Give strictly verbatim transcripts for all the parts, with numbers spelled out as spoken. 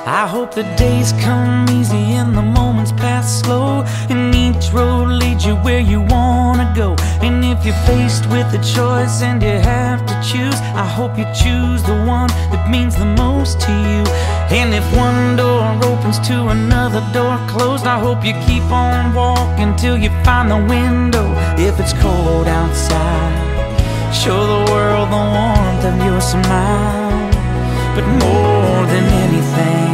I hope the days come easy and the moments pass slow, and each road leads you where you wanna go. And if you're faced with a choice and you have to choose, I hope you choose the one that means the most to you. And if one door opens to another door closed, I hope you keep on walking till you find the window. If it's cold outside, show the world the warmth of your smile. But more than anything,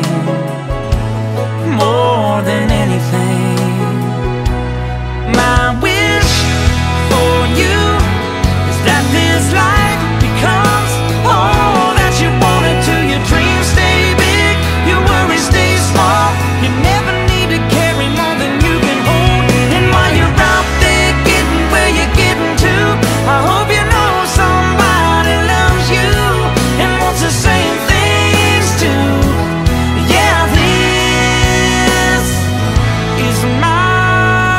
more than anything, my wish for you is that this life becomes all that you want it to. Your dreams stay big, your worries stay small. You never need to carry more than you can hold. And while you're out there getting where you're getting to, I hope you know somebody loves you and wants the same things too. Yeah, this is my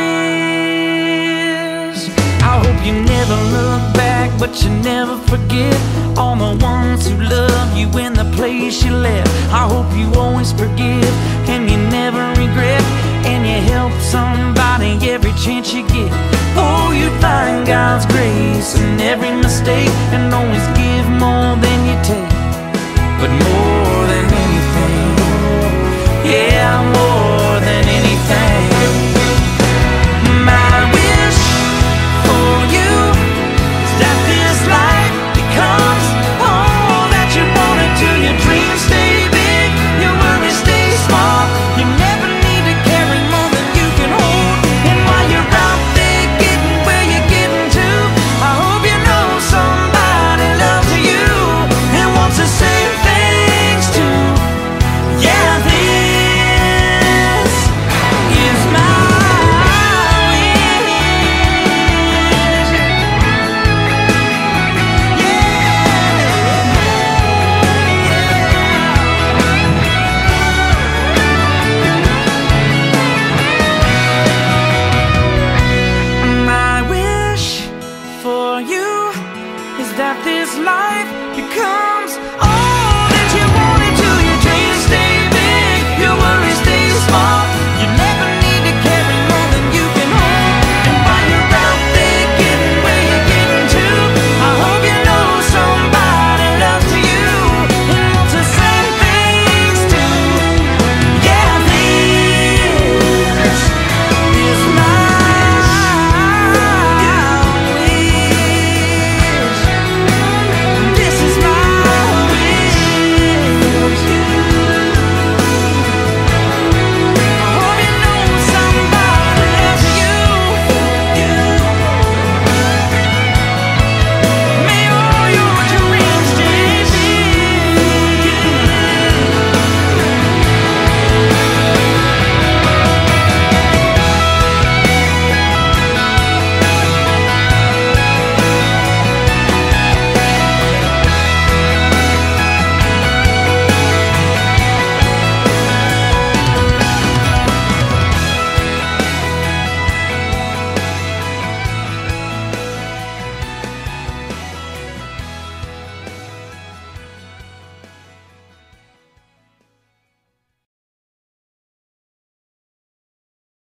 wish. I hope you never look back, but you never forget all the ones who love you in the place you left. I hope you always forgive and you never regret, and you help somebody every chance you get. Oh, you find God's grace in every mistake, and always give more than